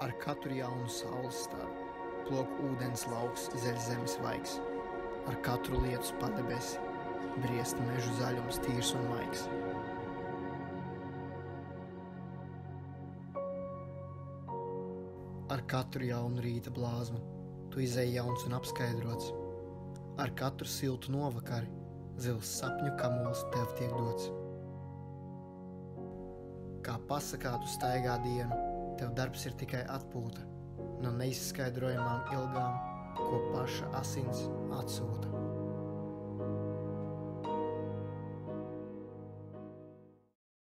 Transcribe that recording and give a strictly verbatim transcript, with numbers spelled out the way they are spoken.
Ar katru jaunu saules staru plok ūdens lauks zeļ zemes vaigs. Ar katru lietus padebesi briest mežu zaļums tīrs un maigs. Ar katru jaunu rīta blāzmu tu izej jauns un apskaidrots. Ar katru siltu novakari zils sapņu kamols tev tiek dots. Kā pasakā tu staigā dienu, tev darbs ir tikai atpūta no neizskaidrojamām ilgām, ko paša asins atsūta.